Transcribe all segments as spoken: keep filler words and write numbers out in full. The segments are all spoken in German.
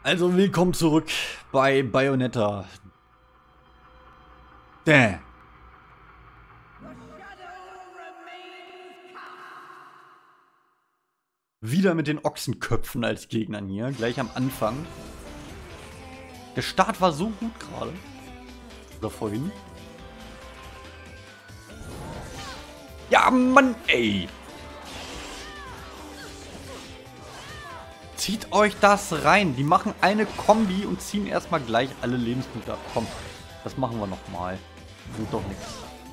Also willkommen zurück bei Bayonetta. Däh. Wieder mit den Ochsenköpfen als Gegnern hier, gleich am Anfang. Der Start war so gut gerade. Oder vorhin. Ja, Mann, ey. Zieht euch das rein. Die machen eine Kombi und ziehen erstmal gleich alle Lebenspunkte ab. Komm, das machen wir nochmal. Tut doch nichts.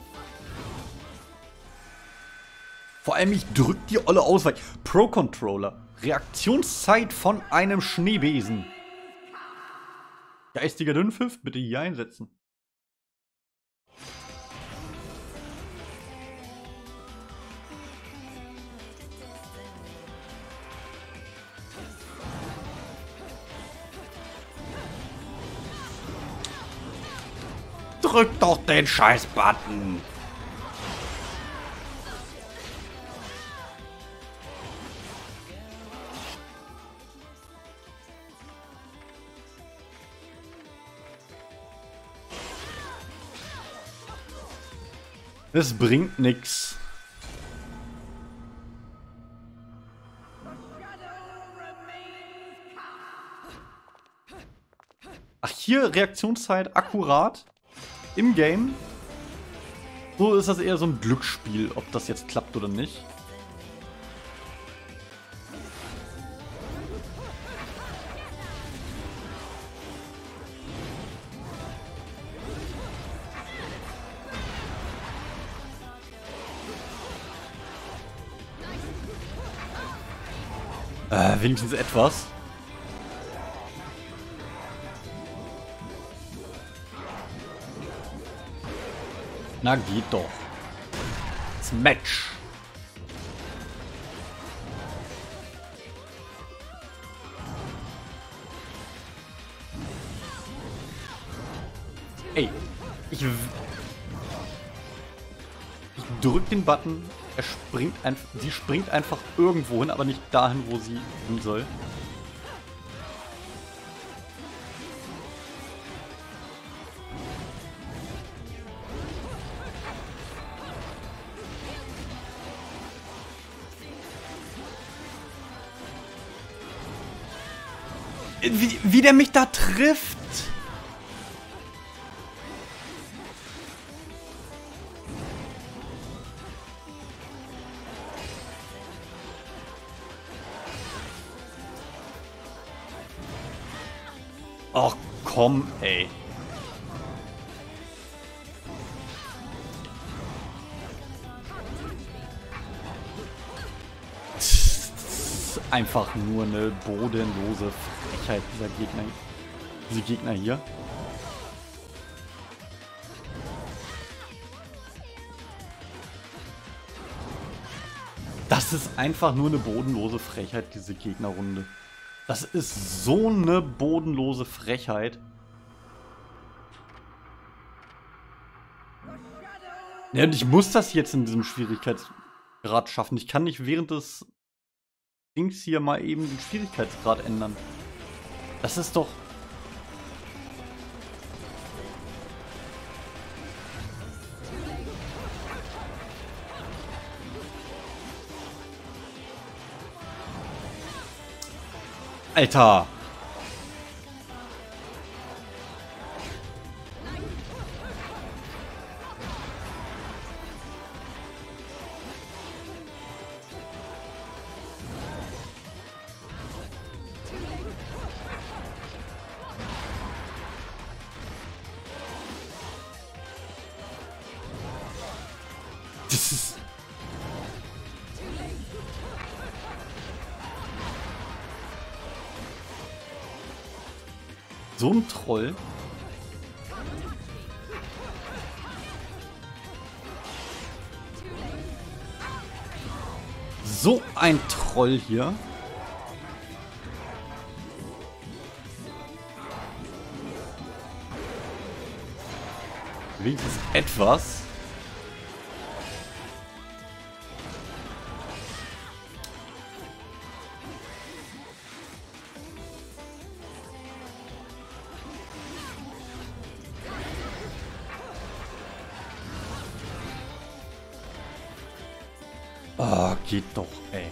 Vor allem, ich drück die olle Auswahl. Pro-Controller. Reaktionszeit von einem Schneebesen. Geistiger Dünnpfiff, bitte hier einsetzen. Drück doch den Scheiß-Button. Es bringt nix. Ach, hier Reaktionszeit akkurat im Game. So ist das eher so ein Glücksspiel, ob das jetzt klappt oder nicht. Äh, wenigstens etwas. Na, geht doch. Das Match. Ey, ich... Ich drück den Button. Er springt einfach... Sie springt einfach irgendwo hin, aber nicht dahin, wo sie hin soll. Wie, wie der mich da trifft. Ach komm, ey. Einfach nur eine bodenlose Frechheit dieser Gegner. Diese Gegner hier. Das ist einfach nur eine bodenlose Frechheit, diese Gegnerrunde. Das ist so eine bodenlose Frechheit. Ja, und ich muss das jetzt in diesem Schwierigkeitsgrad schaffen. Ich kann nicht während des Dings hier mal eben den Schwierigkeitsgrad ändern. Das ist doch... Alter! Das ist... So ein Troll. So ein Troll hier. Wenigstens etwas. Oh, geht doch, ey.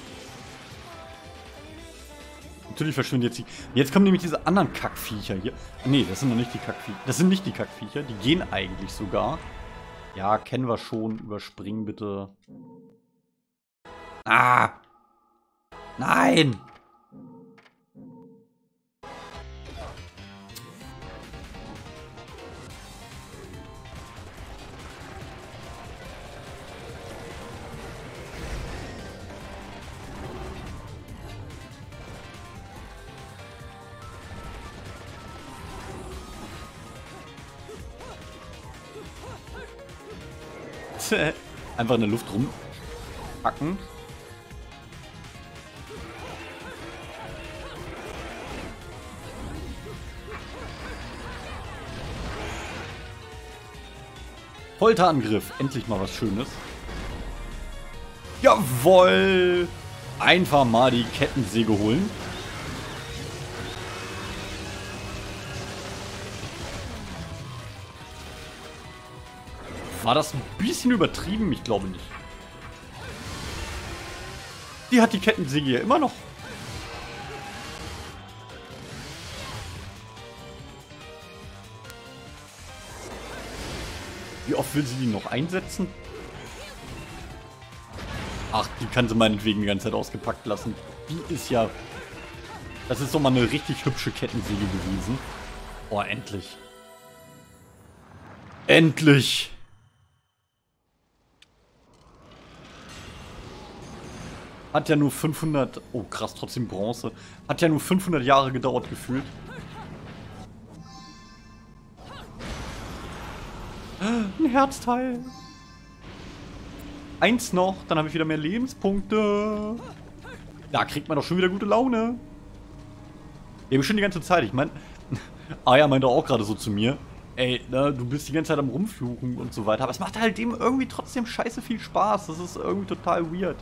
Natürlich verschwindet jetzt die... Jetzt kommen nämlich diese anderen Kackviecher hier. Nee, das sind noch nicht die Kackviecher. Das sind nicht die Kackviecher. Die gehen eigentlich sogar. Ja, kennen wir schon. Überspringen bitte. Ah! Nein! Einfach in der Luft rumpacken. Folterangriff. Endlich mal was Schönes. Jawoll! Einfach mal die Kettensäge holen. War das ein bisschen übertrieben? Ich glaube nicht. Die hat die Kettensäge ja immer noch. Wie oft will sie die noch einsetzen? Ach, die kann sie meinetwegen die ganze Zeit ausgepackt lassen. Die ist ja... Das ist doch mal eine richtig hübsche Kettensäge gewesen. Oh, endlich. Endlich! Hat ja nur fünfhundert... Oh krass, trotzdem Bronze. Hat ja nur fünfhundert Jahre gedauert gefühlt. Ein Herzteil. Eins noch, dann habe ich wieder mehr Lebenspunkte. Da kriegt man doch schon wieder gute Laune. Eben schon die ganze Zeit. Ich meine, Aya meinte auch gerade so zu mir. Ey, ne, du bist die ganze Zeit am Rumfluchen und so weiter. Aber es macht halt dem irgendwie trotzdem scheiße viel Spaß. Das ist irgendwie total weird.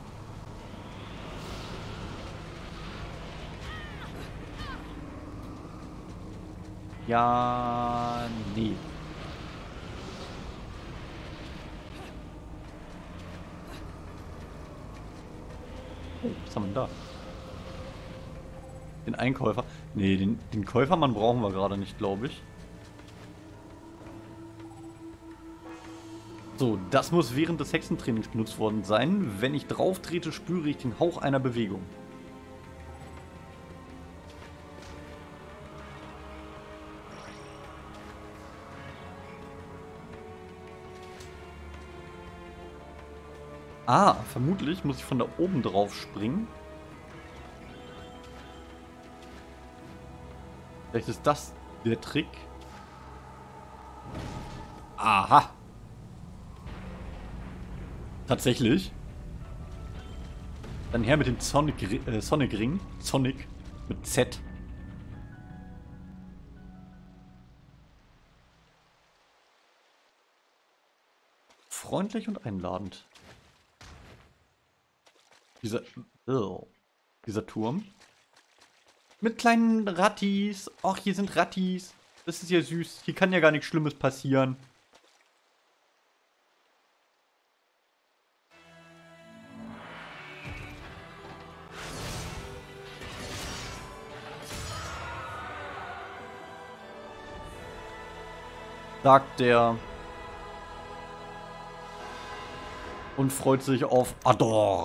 Ja, nee. Oh, was haben wir denn da? Den Einkäufer. Nee, den, den Käufermann brauchen wir gerade nicht, glaube ich. So, das muss während des Hexentrainings benutzt worden sein. Wenn ich drauf trete, spüre ich den Hauch einer Bewegung. Ah, vermutlich muss ich von da oben drauf springen. Vielleicht ist das der Trick. Aha. Tatsächlich. Dann her mit dem Sonic, äh, Sonic Ring. Sonic mit Z. Freundlich und einladend. Dieser, oh, dieser Turm. Mit kleinen Rattis. Ach, hier sind Rattis. Das ist ja süß. Hier kann ja gar nichts Schlimmes passieren. Sagt der. Und freut sich auf Ador.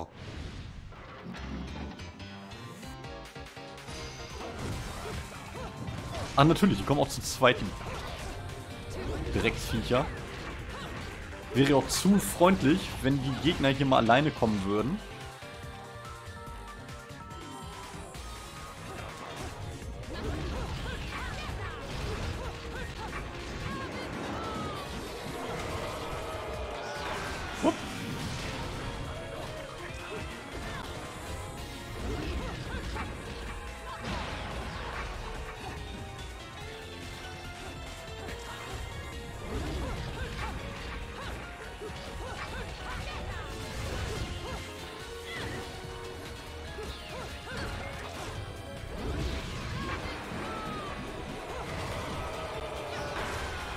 Ah, natürlich, die kommen auch zu zweit, die Drecksviecher. Wäre auch zu freundlich, wenn die Gegner hier mal alleine kommen würden. Hup.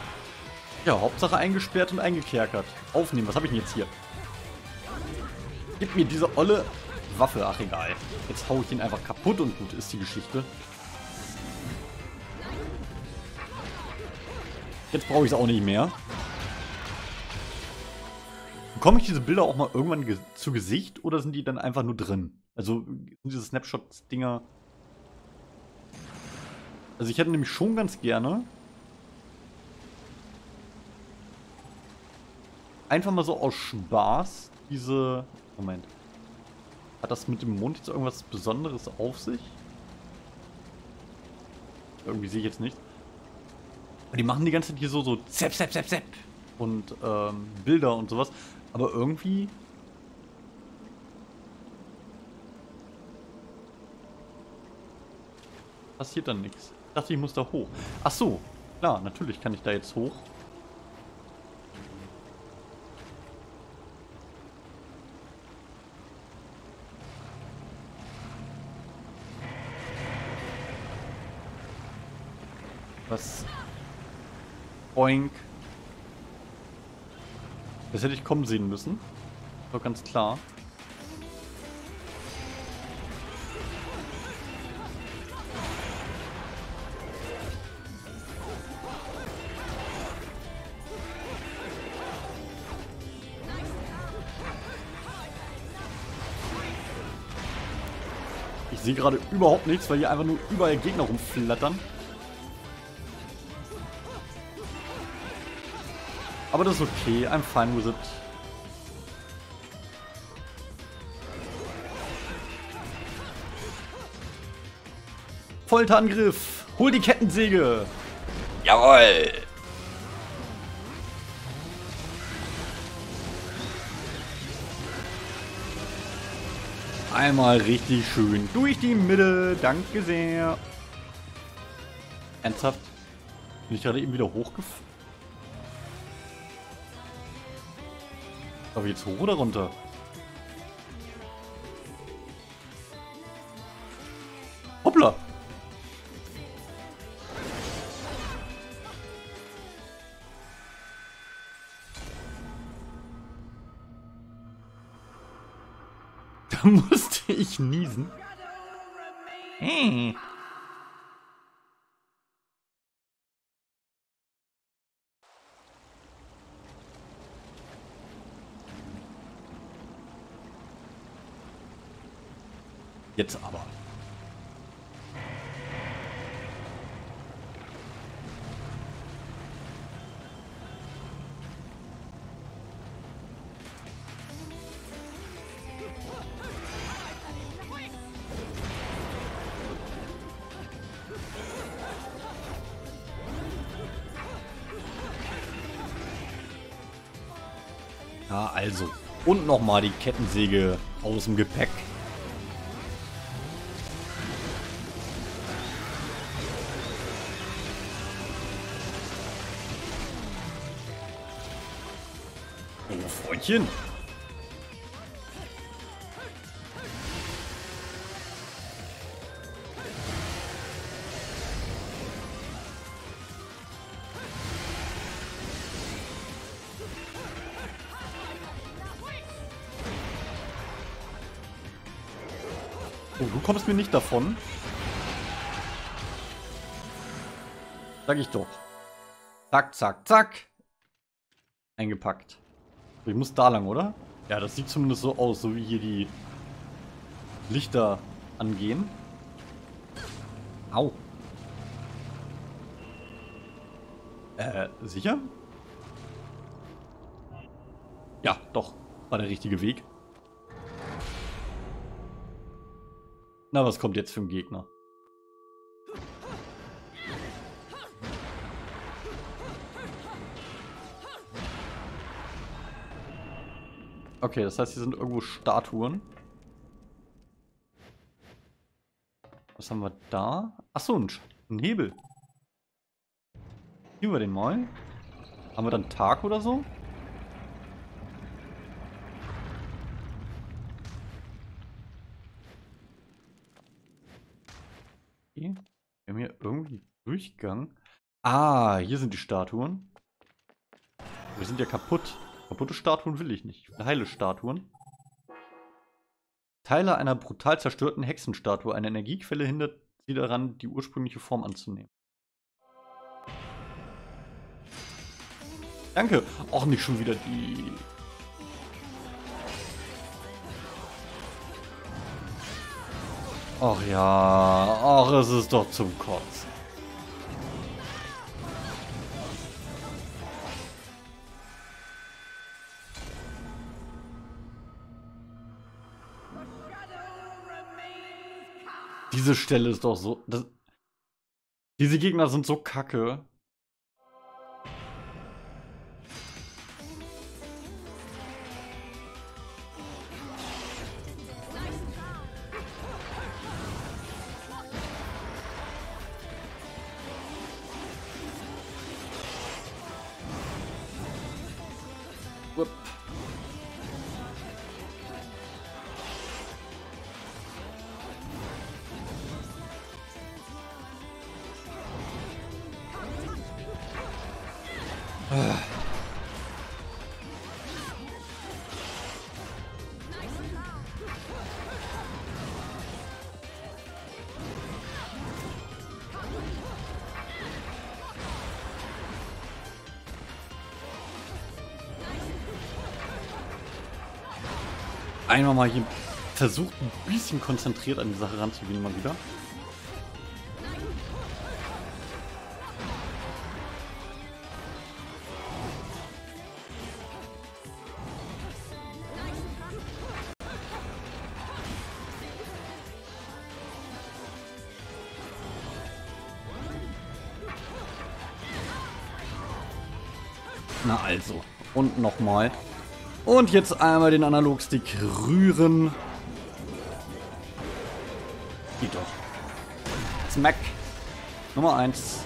Ja, Hauptsache eingesperrt und eingekerkert. Aufnehmen, was habe ich denn jetzt hier? Gib mir diese olle Waffe. Ach, egal. Jetzt hau ich ihn einfach kaputt und gut ist die Geschichte. Jetzt brauche ich es auch nicht mehr. Bekomme ich diese Bilder auch mal irgendwann ge zu Gesicht oder sind die dann einfach nur drin? Also sind diese Snapshot-Dinger... Also ich hätte nämlich schon ganz gerne einfach mal so aus Spaß diese... Moment. Hat das mit dem Mond jetzt irgendwas Besonderes auf sich? Irgendwie sehe ich jetzt nicht. Aber die machen die ganze Zeit hier so, so Zap, Zap, Zap, Zap und ähm, Bilder und sowas. Aber irgendwie... passiert dann nichts. Ich dachte, ich muss da hoch. Ach so, klar, natürlich kann ich da jetzt hoch. Was? Oink. Das hätte ich kommen sehen müssen. Doch ganz klar. Ich sehe gerade überhaupt nichts, weil hier einfach nur überall Gegner rumflattern. Aber das ist okay, I'm fine with it. Folterangriff! Hol die Kettensäge! Jawohl! Einmal richtig schön durch die Mitte. Danke sehr. Ernsthaft? Bin ich gerade eben wieder hochgefallen? Aber jetzt hoch oder runter? Hoppla! Da musste ich niesen. Hey. Jetzt aber. Ja, also. Und nochmal die Kettensäge aus dem Gepäck. Oh, Freundchen. Oh, du kommst mir nicht davon. Sag ich doch. Zack, zack, zack. Eingepackt. Ich muss da lang, oder? Ja, das sieht zumindest so aus, so wie hier die Lichter angehen. Au. Äh, sicher? Ja, doch. War der richtige Weg. Na, was kommt jetzt für ein Gegner? Okay, das heißt, hier sind irgendwo Statuen. Was haben wir da? Achso, ein, ein Hebel. Hier wir den mal. Haben wir dann Tag oder so? Okay. Wir haben hier irgendwie Durchgang. Ah, hier sind die Statuen. Wir sind ja kaputt. Kaputte Statuen will ich nicht. Ich will heile Statuen. Teile einer brutal zerstörten Hexenstatue. Eine Energiequelle hindert sie daran, die ursprüngliche Form anzunehmen. Danke. Auch nicht schon wieder die... Ach ja, ach, es ist doch zum Kotzen. Diese Stelle ist doch so... Das, diese Gegner sind so kacke. Upp. Ah. Einmal mal hier versucht, ein bisschen konzentriert an die Sache ranzugehen, mal wieder. Na also. Und nochmal. Und jetzt einmal den Analogstick rühren. Geht doch. Smack. Nummer eins.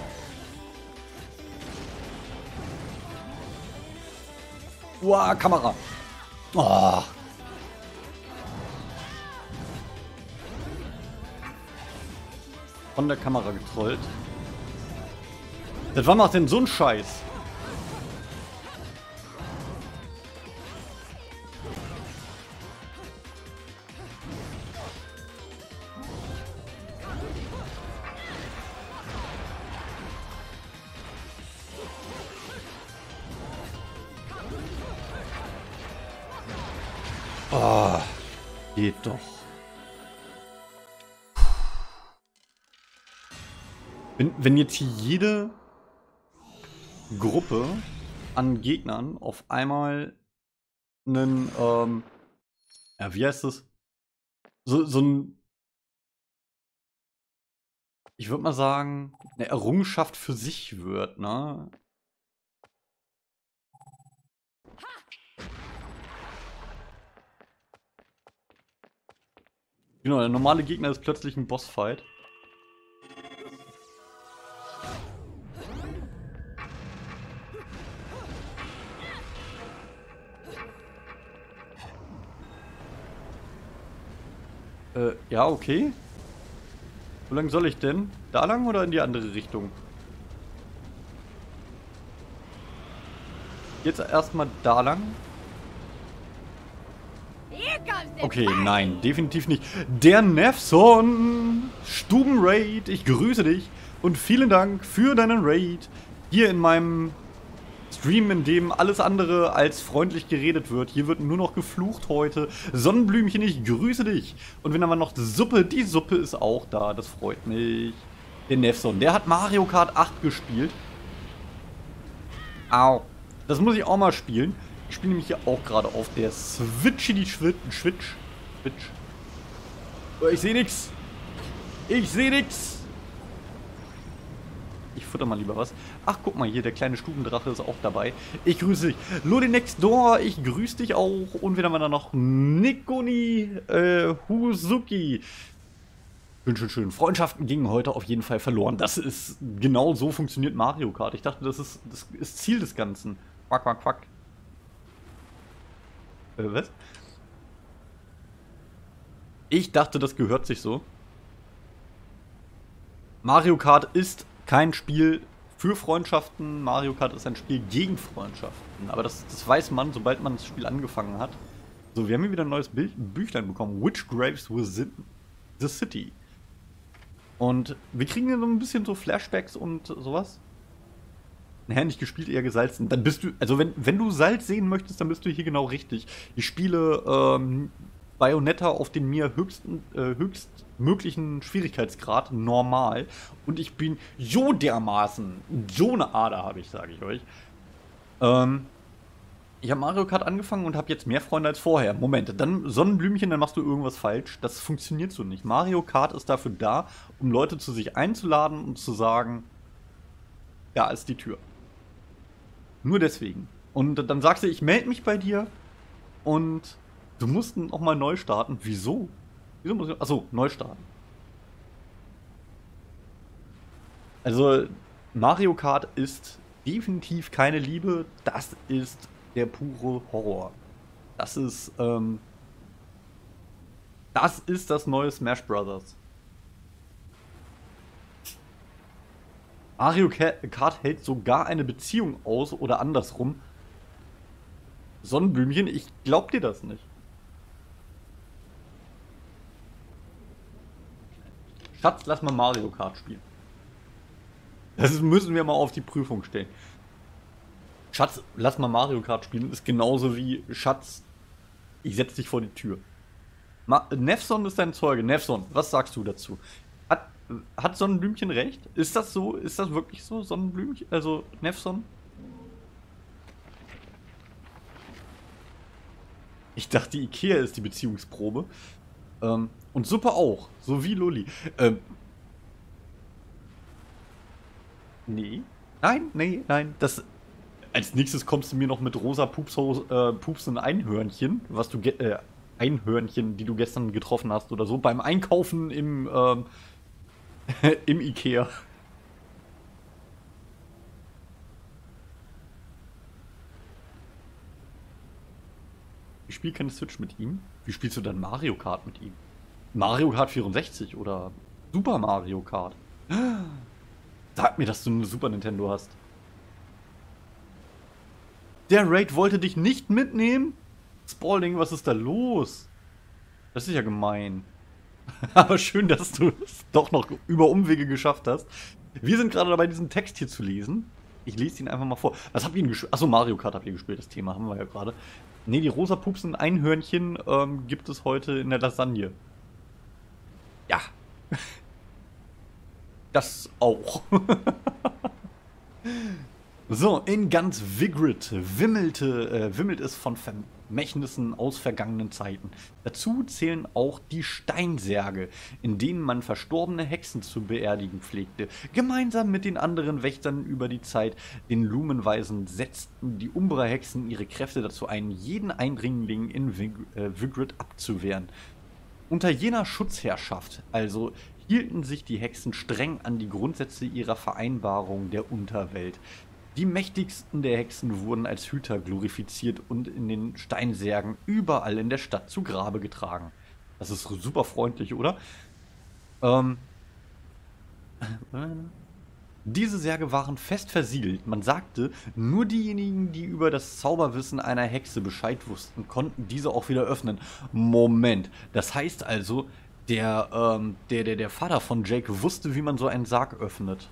Uah, Kamera. Oh. Von der Kamera getrollt. Das war macht denn so ein Scheiß? Oh, geht doch. Wenn, wenn jetzt hier jede Gruppe an Gegnern auf einmal einen, ähm, ja, wie heißt das? So, so ein, ich würde mal sagen, eine Errungenschaft für sich wird, ne? Genau, der normale Gegner ist plötzlich ein Bossfight. Äh, ja, okay. Wo lang soll ich denn? Da lang oder in die andere Richtung? Jetzt erstmal da lang. Okay, nein, definitiv nicht. Der Nefson, Stubenraid, ich grüße dich und vielen Dank für deinen Raid hier in meinem Stream, in dem alles andere als freundlich geredet wird. Hier wird nur noch geflucht heute. Sonnenblümchen, ich grüße dich. Und wenn aber noch Suppe, die Suppe ist auch da, das freut mich. Der Nefson, der hat Mario Kart acht gespielt. Au. Das muss ich auch mal spielen. Ich spiele nämlich hier auch gerade auf der Switch, die Switch. Switch. Switch. Oh, ich sehe nix. Ich sehe nix. Ich futter mal lieber was. Ach, guck mal hier, der kleine Stubendrache ist auch dabei. Ich grüße dich. Lodi Next Door, ich grüße dich auch. Und wieder mal dann noch Nikoni äh, Husuki. Schön, schön, schön. Freundschaften gingen heute auf jeden Fall verloren. Das ist, genau so funktioniert Mario Kart. Ich dachte, das ist, das ist Ziel des Ganzen. Quack, quack, quack. Äh, was? Ich dachte, das gehört sich so. Mario Kart ist kein Spiel für Freundschaften. Mario Kart ist ein Spiel gegen Freundschaften. Aber das, das weiß man, sobald man das Spiel angefangen hat. So, wir haben hier wieder ein neues Bild, Büchlein bekommen. Witch Graves Within the City. Und wir kriegen hier so ein bisschen so Flashbacks und sowas. Naja, nicht gespielt, eher gesalzen. Dann bist du, also wenn, wenn du Salz sehen möchtest, dann bist du hier genau richtig. Ich spiele ähm, Bayonetta auf den mir höchsten, äh, höchstmöglichen Schwierigkeitsgrad, normal. Und ich bin so dermaßen, so eine Ader habe ich, sage ich euch. Ähm, ich habe Mario Kart angefangen und habe jetzt mehr Freunde als vorher. Moment, dann Sonnenblümchen, dann machst du irgendwas falsch. Das funktioniert so nicht. Mario Kart ist dafür da, um Leute zu sich einzuladen und zu sagen, da ist die Tür. Nur deswegen. Und dann sagst du, ich melde mich bei dir und du musst nochmal neu starten. Wieso? Wieso muss ich. Achso, neu starten. Also, Mario Kart ist definitiv keine Liebe. Das ist der pure Horror. Das ist, ähm. Das ist das neue Smash Brothers. Mario Kart hält sogar eine Beziehung aus oder andersrum. Sonnenblümchen, ich glaub dir das nicht. Schatz, lass mal Mario Kart spielen. Das müssen wir mal auf die Prüfung stellen. Schatz, lass mal Mario Kart spielen. Ist genauso wie Schatz, ich setz dich vor die Tür. Ma Nefson ist dein Zeuge. Nefson, was sagst du dazu? Hat, hat Sonnenblümchen recht? Ist das so? Ist das wirklich so, Sonnenblümchen? Also, Nefson? Ich dachte, Ikea ist die Beziehungsprobe. Ähm, und Suppe auch. So wie Lolli. Ähm. Nee. Nein, nee, nein. Das. Als nächstes kommst du mir noch mit rosa Pupshaus, äh, Pupsen Einhörnchen, was du, äh, Einhörnchen, die du gestern getroffen hast oder so, beim Einkaufen im, ähm, im Ikea. Ich spiele keine Switch mit ihm. Wie spielst du dann Mario Kart mit ihm? Mario Kart vierundsechzig oder Super Mario Kart? Sag mir, dass du eine Super Nintendo hast. Der Raid wollte dich nicht mitnehmen? Spalding, was ist da los? Das ist ja gemein. Aber schön, dass du es doch noch über Umwege geschafft hast. Wir sind gerade dabei, diesen Text hier zu lesen. Ich lese ihn einfach mal vor. Was habt ihr denn gespielt? Achso, Mario Kart habt ihr gespielt, das Thema haben wir ja gerade. Ne, die rosa Pupsen Einhörnchen ähm, gibt es heute in der Lasagne. Ja. Das auch. So, in ganz Vigrid wimmelte, äh, wimmelt es von Vermächtnissen aus vergangenen Zeiten. Dazu zählen auch die Steinsärge, in denen man verstorbene Hexen zu beerdigen pflegte. Gemeinsam mit den anderen Wächtern über die Zeit, den Lumenweisen, setzten die Umbra-Hexen ihre Kräfte dazu ein, jeden Eindringling in Vig äh, Vigrid abzuwehren. Unter jener Schutzherrschaft also hielten sich die Hexen streng an die Grundsätze ihrer Vereinbarung der Unterwelt. Die mächtigsten der Hexen wurden als Hüter glorifiziert und in den Steinsärgen überall in der Stadt zu Grabe getragen. Das ist super freundlich, oder? Ähm. Diese Särge waren fest versiegelt. Man sagte, nur diejenigen, die über das Zauberwissen einer Hexe Bescheid wussten, konnten diese auch wieder öffnen. Moment, das heißt also, der, ähm, der, der, der Vater von Jake wusste, wie man so einen Sarg öffnet.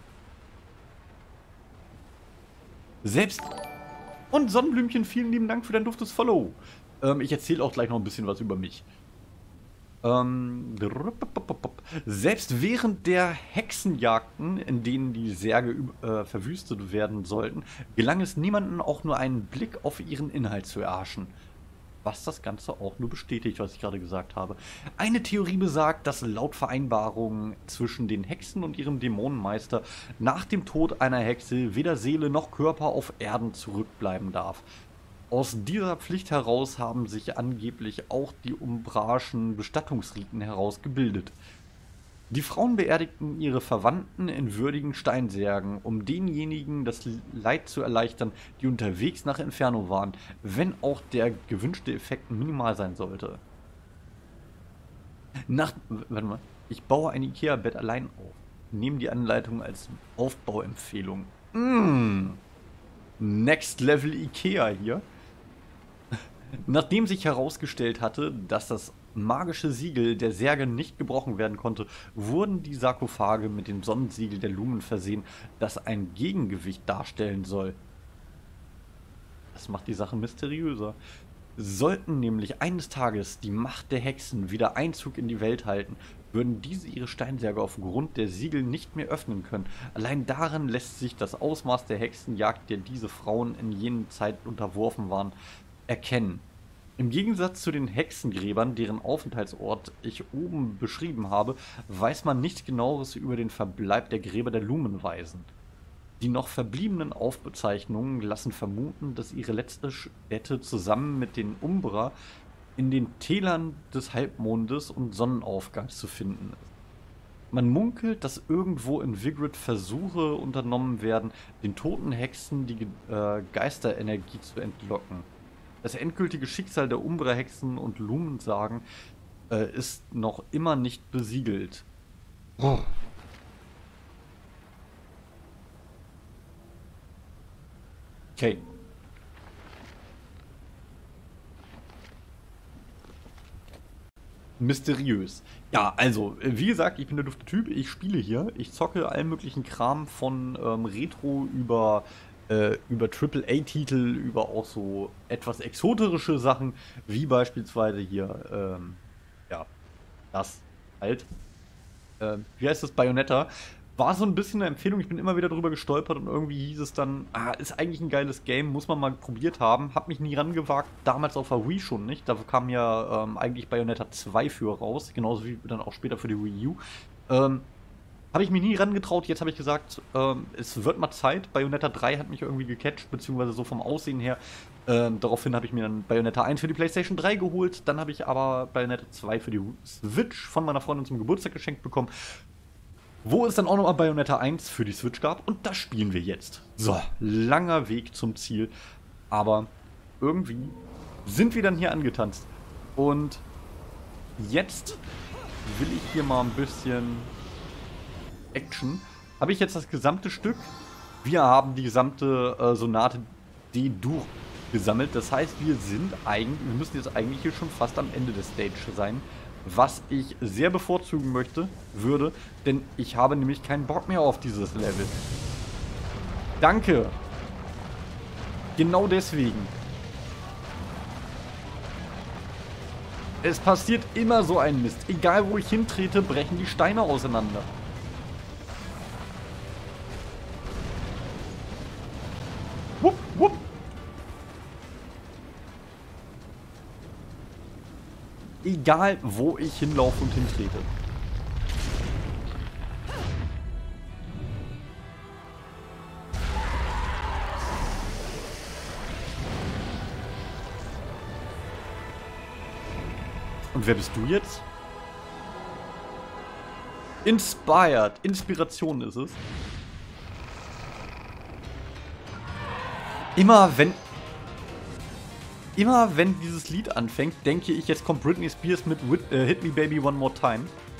Selbst. Und Sonnenblümchen, vielen lieben Dank für dein duftes Follow. Ähm, ich erzähle auch gleich noch ein bisschen was über mich. Ähm, selbst während der Hexenjagden, in denen die Särge äh, verwüstet werden sollten, gelang es niemandem auch nur einen Blick auf ihren Inhalt zu erhaschen. Was das Ganze auch nur bestätigt, was ich gerade gesagt habe. Eine Theorie besagt, dass laut Vereinbarungen zwischen den Hexen und ihrem Dämonenmeister nach dem Tod einer Hexe weder Seele noch Körper auf Erden zurückbleiben darf. Aus dieser Pflicht heraus haben sich angeblich auch die umbraschen Bestattungsriten herausgebildet. Die Frauen beerdigten ihre Verwandten in würdigen Steinsärgen, um denjenigen das Leid zu erleichtern, die unterwegs nach Inferno waren, wenn auch der gewünschte Effekt minimal sein sollte. Nach, warte mal, ich baue ein Ikea-Bett allein auf. Nehme die Anleitung als Aufbauempfehlung. Mmh. Next Level Ikea hier. Nachdem sich herausgestellt hatte, dass das magische Siegel der Särge nicht gebrochen werden konnte, wurden die Sarkophage mit dem Sonnensiegel der Lumen versehen, das ein Gegengewicht darstellen soll. Das macht die Sache mysteriöser. Sollten nämlich eines Tages die Macht der Hexen wieder Einzug in die Welt halten, würden diese ihre Steinsärge aufgrund der Siegel nicht mehr öffnen können. Allein daran lässt sich das Ausmaß der Hexenjagd, der diese Frauen in jener Zeit unterworfen waren, erkennen. Im Gegensatz zu den Hexengräbern, deren Aufenthaltsort ich oben beschrieben habe, weiß man nichts Genaueres über den Verbleib der Gräber der Lumenweisen. Die noch verbliebenen Aufzeichnungen lassen vermuten, dass ihre letzte Stätte zusammen mit den Umbra in den Tälern des Halbmondes und Sonnenaufgangs zu finden ist. Man munkelt, dass irgendwo in Vigrid Versuche unternommen werden, den toten Hexen die äh, Geisterenergie zu entlocken. Das endgültige Schicksal der Umbra-Hexen und Lumensagen äh, ist noch immer nicht besiegelt. Oh. Okay. Mysteriös. Ja, also, wie gesagt, ich bin der dufte Typ, ich spiele hier, ich zocke allen möglichen Kram von ähm, Retro über, äh, über Triple A Titel, über auch so etwas exoterische Sachen, wie beispielsweise hier, ähm, ja, das halt, äh, wie heißt das, Bayonetta. War so ein bisschen eine Empfehlung, ich bin immer wieder drüber gestolpert und irgendwie hieß es dann, ah, ist eigentlich ein geiles Game, muss man mal probiert haben. Hab mich nie rangewagt, damals auf der Wii schon nicht. Da kam ja ähm, eigentlich Bayonetta zwei für raus, genauso wie dann auch später für die Wii U. Ähm, habe ich mich nie rangetraut, jetzt habe ich gesagt, ähm, es wird mal Zeit. Bayonetta drei hat mich irgendwie gecatcht, beziehungsweise so vom Aussehen her. Ähm, daraufhin habe ich mir dann Bayonetta eins für die PlayStation drei geholt, dann habe ich aber Bayonetta zwei für die Switch von meiner Freundin zum Geburtstag geschenkt bekommen. Wo es dann auch nochmal Bayonetta eins für die Switch gab. Und das spielen wir jetzt. So, langer Weg zum Ziel. Aber irgendwie sind wir dann hier angetanzt. Und jetzt will ich hier mal ein bisschen Action. Habe ich jetzt das gesamte Stück. Wir haben die gesamte äh, Sonate D-Dur gesammelt. Das heißt, wir sind eigentlich, wir müssen jetzt eigentlich hier schon fast am Ende des Stage sein. Was ich sehr bevorzugen möchte, würde, denn ich habe nämlich keinen Bock mehr auf dieses Level. Danke. Genau deswegen. Es passiert immer so ein Mist. Egal wo ich hintrete, brechen die Steine auseinander. Wupp, wupp. Egal, wo ich hinlaufe und hintrete. Und wer bist du jetzt? Inspired. Inspiration ist es. Immer wenn... Immer wenn dieses Lied anfängt, denke ich, jetzt kommt Britney Spears mit äh, Hit Me Baby One More Time.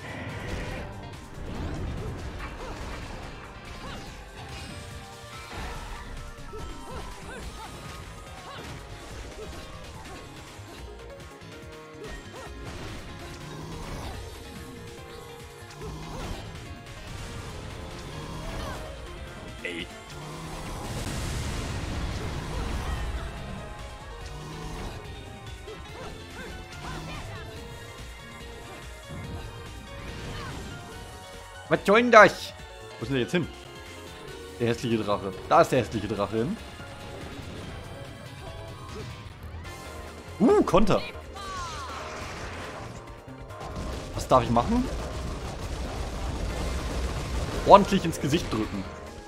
Ey. Was soll denn das? Wo ist denn der jetzt hin? Der hässliche Drache. Da ist der hässliche Drache hin. Uh, Konter. Was darf ich machen? Ordentlich ins Gesicht drücken.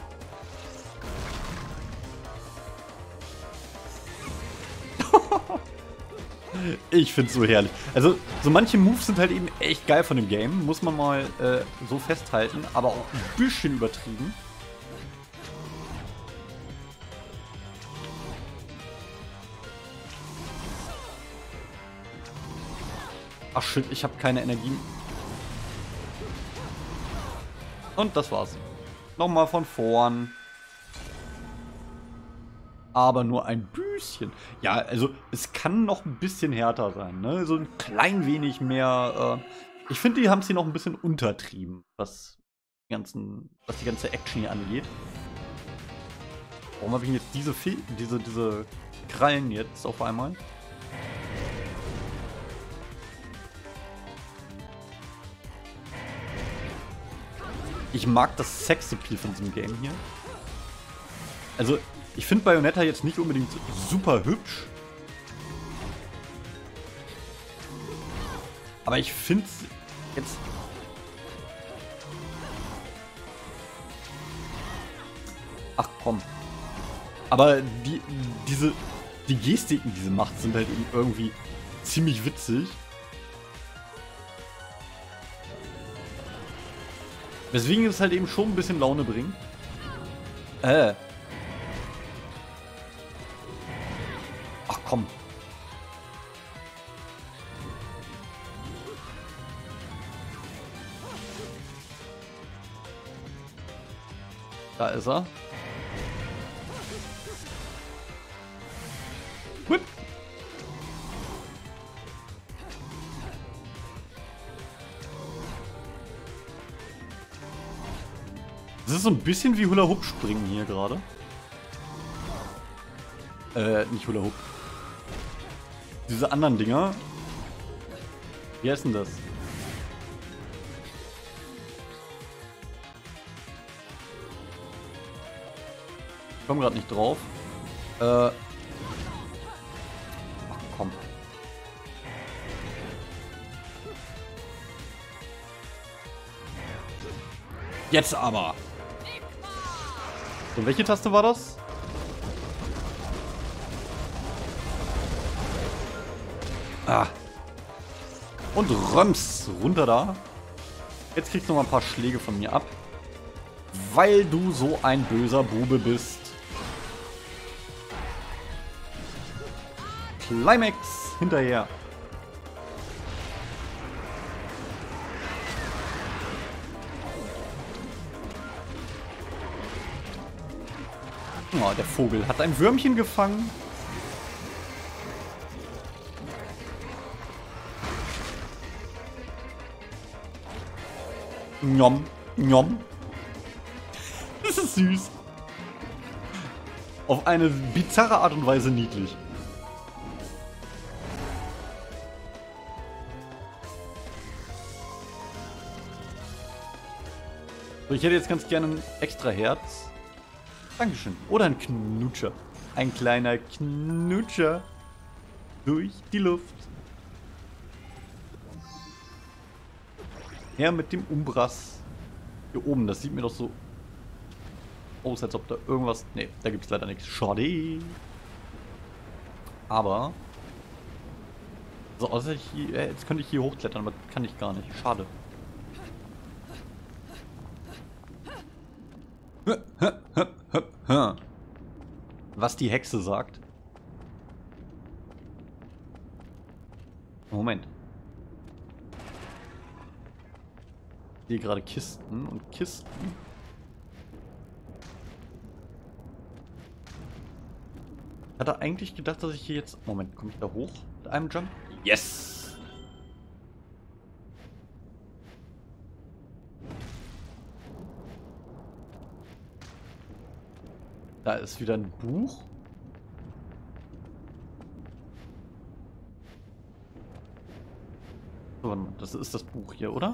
Ich find's so herrlich. Also, so manche Moves sind halt eben echt geil von dem Game. Muss man mal äh, so festhalten. Aber auch ein bisschen übertrieben. Ach shit, ich habe keine Energie. Und das war's. Nochmal von vorn. aber nur ein bisschen. Ja, also es kann noch ein bisschen härter sein, ne? So ein klein wenig mehr. Äh, ich finde, die haben es hier noch ein bisschen untertrieben, was die, ganzen, was die ganze Action hier angeht. Warum habe ich denn jetzt diese, Fe diese, diese Krallen jetzt auf einmal? Ich mag das Sexappeal von diesem Game hier. Also, ich finde Bayonetta jetzt nicht unbedingt super hübsch. Aber ich finde es jetzt... Ach komm. Aber die, diese, die Gestiken, die sie macht, sind halt eben irgendwie ziemlich witzig. Weswegen es halt eben schon ein bisschen Laune bringt. Äh. Ach komm. Da ist er. Whip. Das ist so ein bisschen wie Hula Hoop springen hier gerade. Äh, nicht Hula Hoop. Diese anderen Dinger. Wie heißt denn das? Ich komme gerade nicht drauf. Äh. Ach komm. Jetzt aber. So, welche Taste war das? Ah. Und röms. Runter da. Jetzt kriegst du noch mal ein paar Schläge von mir ab. Weil du so ein böser Bube bist. Climax hinterher. Oh, der Vogel hat ein Würmchen gefangen. Njom, njom. Das ist süß. Auf eine bizarre Art und Weise niedlich. So, ich hätte jetzt ganz gerne ein extra Herz. Dankeschön. Oder ein Knutscher. Ein kleiner Knutscher. Durch die Luft. Her mit dem Umbras. Hier oben, das sieht mir doch so aus, als ob da irgendwas... Ne, da gibt es leider nichts. Schade. Aber... So, außer ich hier... Äh, jetzt könnte ich hier hochklettern, aber kann ich gar nicht. Schade. Was die Hexe sagt. Moment. Ich sehe gerade Kisten und Kisten. Ich hatte eigentlich gedacht, dass ich hier jetzt... Moment, komme ich da hoch mit einem Jump? Yes! Da ist wieder ein Buch. So, das ist das Buch hier, oder?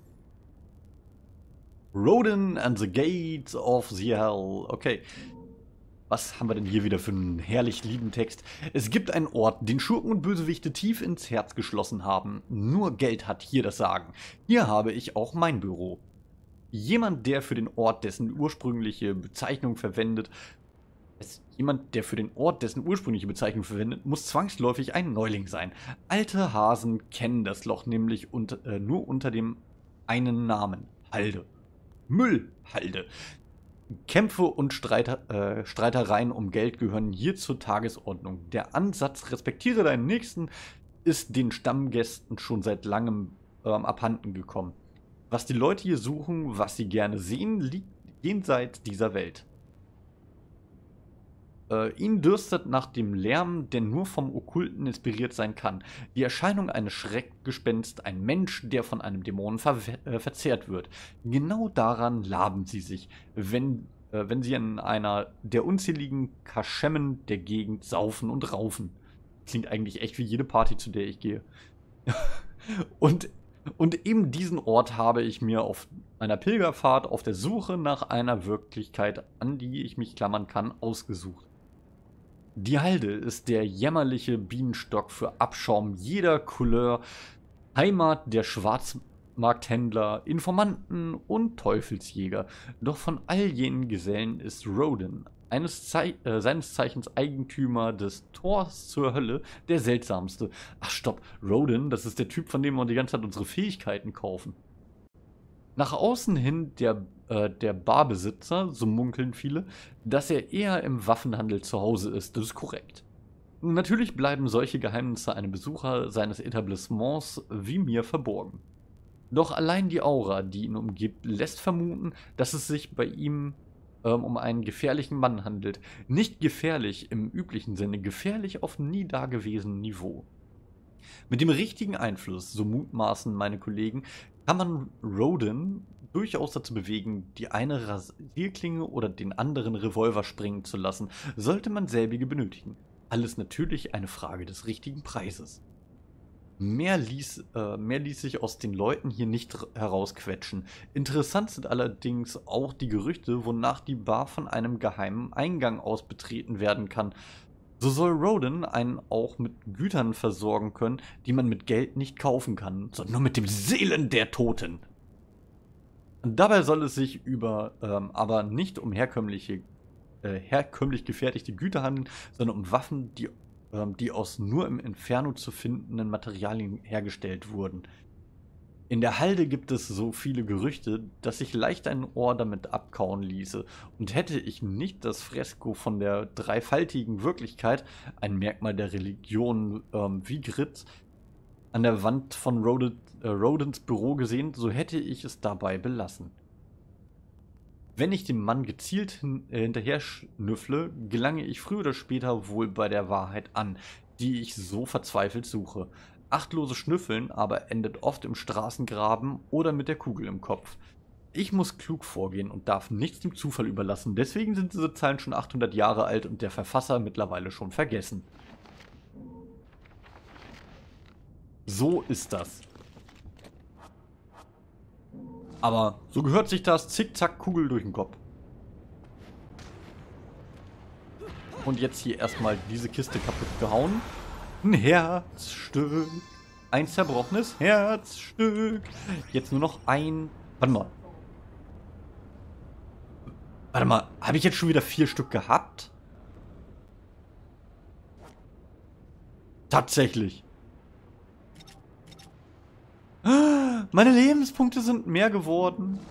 Rodin and the Gates of the Hell. Okay. Was haben wir denn hier wieder für einen herrlich lieben Text? Es gibt einen Ort, den Schurken und Bösewichte tief ins Herz geschlossen haben. Nur Geld hat hier das Sagen. Hier habe ich auch mein Büro. Jemand, der für den Ort dessen ursprüngliche Bezeichnung verwendet, es, jemand, der für den Ort dessen ursprüngliche Bezeichnung verwendet, muss zwangsläufig ein Neuling sein. Alte Hasen kennen das Loch nämlich unter, äh, nur unter dem einen Namen. Halde. Müllhalde. Kämpfe und Streiter, äh, Streitereien um Geld gehören hier zur Tagesordnung. Der Ansatz, respektiere deinen Nächsten, ist den Stammgästen schon seit langem ähm, abhanden gekommen. Was die Leute hier suchen, was sie gerne sehen, liegt jenseits dieser Welt. Äh, ihn dürstet nach dem Lärm, der nur vom Okkulten inspiriert sein kann. Die Erscheinung eines Schreckgespenst, ein Mensch, der von einem Dämonen ver äh, verzehrt wird. Genau daran laben sie sich, wenn, äh, wenn sie in einer der unzähligen Kaschemmen der Gegend saufen und raufen. Klingt eigentlich echt wie jede Party, zu der ich gehe. und, und eben diesen Ort habe ich mir auf meiner Pilgerfahrt auf der Suche nach einer Wirklichkeit, an die ich mich klammern kann, ausgesucht. Die Halde ist der jämmerliche Bienenstock für Abschaum jeder Couleur, Heimat der Schwarzmarkthändler, Informanten und Teufelsjäger. Doch von all jenen Gesellen ist Rodin, eines Zei äh, seines Zeichens Eigentümer des Tors zur Hölle, der seltsamste. Ach stopp, Rodin, das ist der Typ, von dem wir die ganze Zeit unsere Fähigkeiten kaufen. Nach außen hin der, äh, der Barbesitzer, so munkeln viele, dass er eher im Waffenhandel zu Hause ist. Das ist korrekt. Natürlich bleiben solche Geheimnisse einem Besucher seines Etablissements wie mir verborgen. Doch allein die Aura, die ihn umgibt, lässt vermuten, dass es sich bei ihm ähm, um einen gefährlichen Mann handelt. Nicht gefährlich im üblichen Sinne, gefährlich auf nie dagewesenem Niveau. Mit dem richtigen Einfluss, so mutmaßen meine Kollegen, kann man Rodin durchaus dazu bewegen, die eine Rasierklinge oder den anderen Revolver springen zu lassen, sollte man selbige benötigen. Alles natürlich eine Frage des richtigen Preises. Mehr ließ, äh, mehr ließ sich aus den Leuten hier nicht herausquetschen. Interessant sind allerdings auch die Gerüchte, wonach die Bar von einem geheimen Eingang aus betreten werden kann. So soll Rodin einen auch mit Gütern versorgen können, die man mit Geld nicht kaufen kann, sondern nur mit dem Seelen der Toten. Dabei soll es sich über ähm, aber nicht um herkömmliche, äh, herkömmlich gefertigte Güter handeln, sondern um Waffen, die, ähm, die aus nur im Inferno zu findenden Materialien hergestellt wurden. In der Halde gibt es so viele Gerüchte, dass sich leicht ein Ohr damit abkauen ließe. Und hätte ich nicht das Fresko von der dreifaltigen Wirklichkeit, ein Merkmal der Religion ähm, Vigrid, an der Wand von Rodin, äh, Rodins Büro gesehen, so hätte ich es dabei belassen. Wenn ich dem Mann gezielt hin, äh, hinterher schnüffle, gelange ich früher oder später wohl bei der Wahrheit an, die ich so verzweifelt suche. Achtlose Schnüffeln aber endet oft im Straßengraben oder mit der Kugel im Kopf. Ich muss klug vorgehen und darf nichts dem Zufall überlassen, deswegen sind diese Zahlen schon achthundert Jahre alt und der Verfasser mittlerweile schon vergessen. So ist das. Aber so gehört sich das, zickzack, Kugel durch den Kopf. Und jetzt hier erstmal diese Kiste kaputt gehauen. Ein Herzstück. Ein zerbrochenes Herzstück. Jetzt nur noch ein... Warte mal. Warte mal, habe ich jetzt schon wieder vier Stück gehabt? Tatsächlich. Meine Lebenspunkte sind mehr geworden.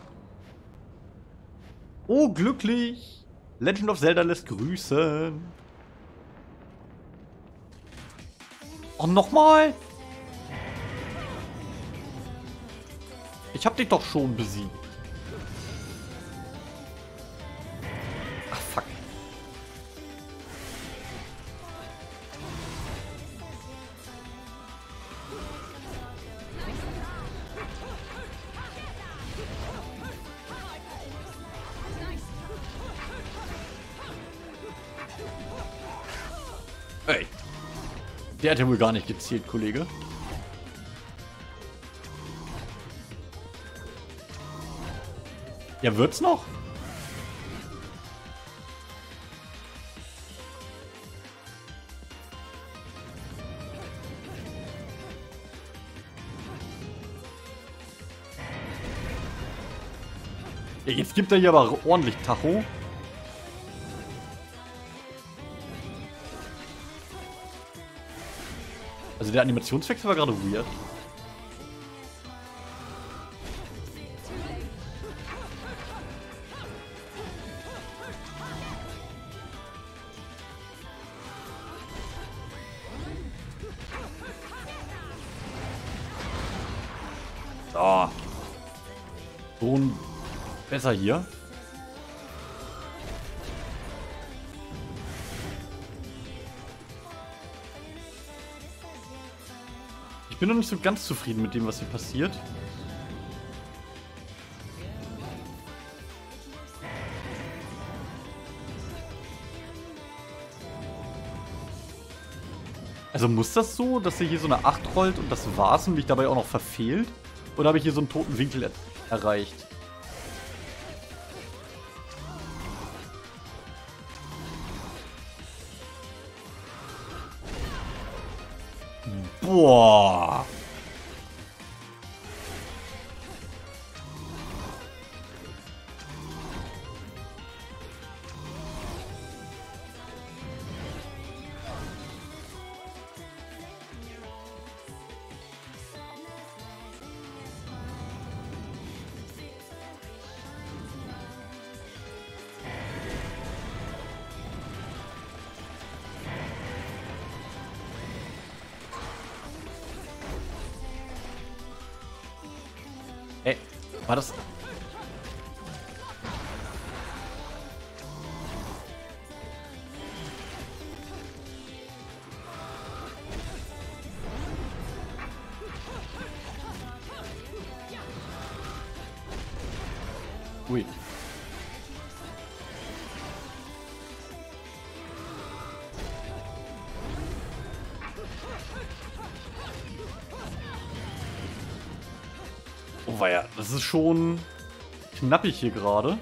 Oh, glücklich. Legend of Zelda lässt grüßen. Oh, nochmal. Ich hab dich doch schon besiegt. Ach, fuck. Ey. Der hat ja wohl gar nicht gezielt, Kollege. Ja, wird's noch? Ja, jetzt gibt er hier aber ordentlich Tacho. Also der Animationswechsel war gerade weird. So. So ein besser hier. Ich bin noch nicht so ganz zufrieden mit dem, was hier passiert. Also muss das so, dass er hier so eine acht rollt und das war's und mich dabei auch noch verfehlt? Oder habe ich hier so einen toten Winkel er erreicht? Boah. Ey, war das... Ui. Oh weia, das ist schon knappig hier gerade.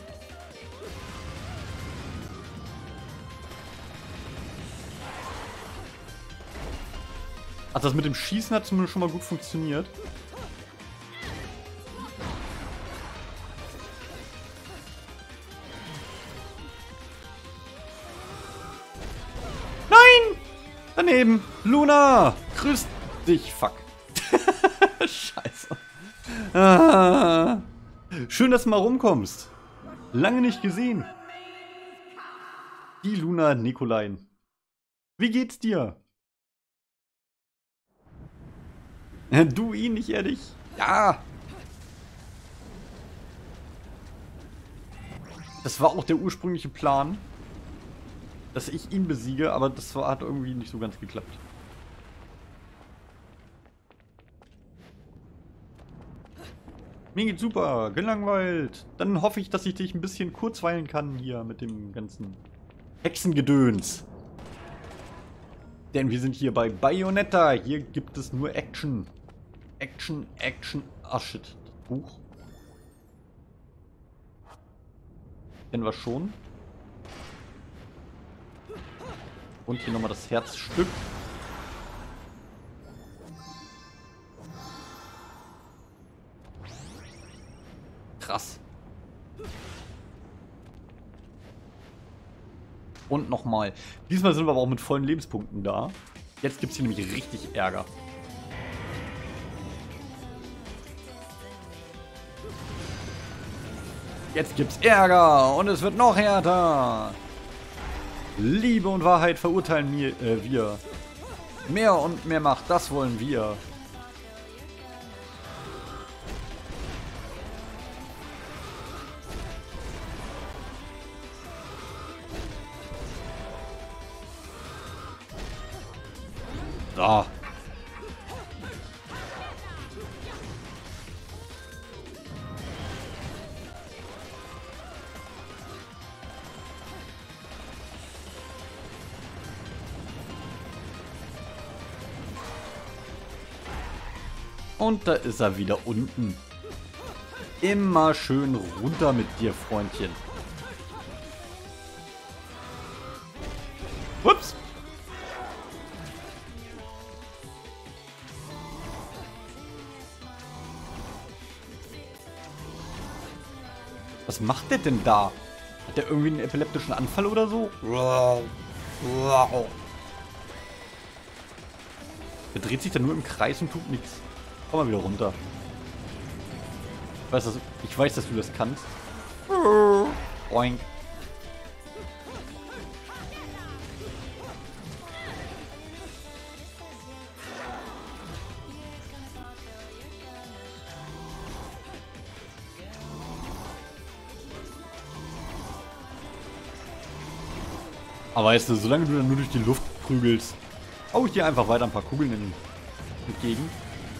Ach, das mit dem Schießen hat zumindest schon mal gut funktioniert. Nein! Daneben! Luna! Grüß dich, fuck. Scheiße. Ah, schön, dass du mal rumkommst. Lange nicht gesehen. Die Luna Nikolain. Wie geht's dir? Du ihn, nicht er dich. Ja. Das war auch der ursprüngliche Plan, dass ich ihn besiege, aber das hat irgendwie nicht so ganz geklappt. Mir geht's super, gelangweilt. Dann hoffe ich, dass ich dich ein bisschen kurzweilen kann hier mit dem ganzen Hexengedöns. Denn wir sind hier bei Bayonetta. Hier gibt es nur Action. Action, Action. Ah, shit. Das Buch. Kennen wir schon. Und hier nochmal das Herzstück. Krass. Und nochmal. Diesmal sind wir aber auch mit vollen Lebenspunkten da. Jetzt gibt es hier nämlich richtig Ärger. Jetzt gibt's Ärger und es wird noch härter. Liebe und Wahrheit verurteilen mir, äh, wir. Mehr und mehr Macht, das wollen wir. So. Und da ist er wieder unten. Immer schön runter mit dir, Freundchen. Ups. Was macht der denn da? Hat der irgendwie einen epileptischen Anfall oder so? Der dreht sich dann nur im Kreis und tut nichts. Komm mal wieder runter. Ich weiß, dass, ich weiß, dass du das kannst. Oink. Aber weißt du, solange du dann nur durch die Luft prügelst, hau ich dir einfach weiter ein paar Kugeln in, entgegen.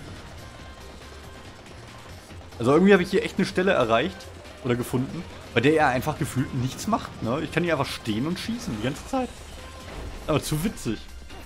Also irgendwie habe ich hier echt eine Stelle erreicht oder gefunden, bei der er einfach gefühlt nichts macht. Ne? Ich kann hier einfach stehen und schießen die ganze Zeit. Aber zu witzig.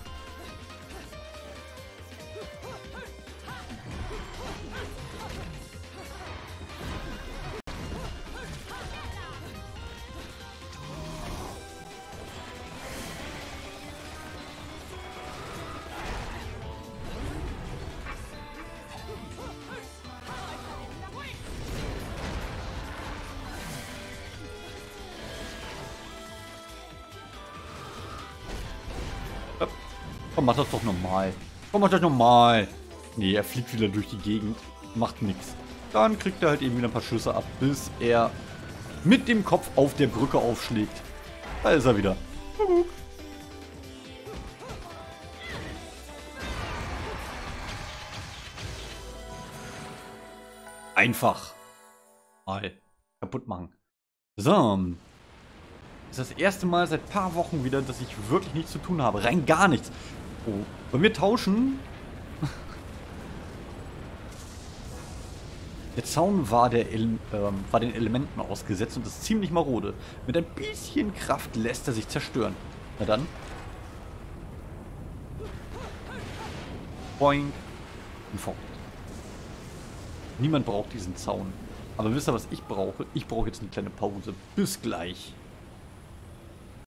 Komm, mach das doch normal. Komm, mach das normal. Nee, er fliegt wieder durch die Gegend. Macht nichts. Dann kriegt er halt eben wieder ein paar Schüsse ab, bis er mit dem Kopf auf der Brücke aufschlägt. Da ist er wieder. Einfach mal kaputt machen. So. Das ist das erste Mal seit ein paar Wochen wieder, dass ich wirklich nichts zu tun habe. Rein gar nichts. Oh. Wollen wir tauschen? Der Zaun war, der Ele ähm, war den Elementen ausgesetzt und ist ziemlich marode. Mit ein bisschen Kraft lässt er sich zerstören. Na dann. Boing. Und fort. Niemand braucht diesen Zaun. Aber wisst ihr, was ich brauche? Ich brauche jetzt eine kleine Pause. Bis gleich.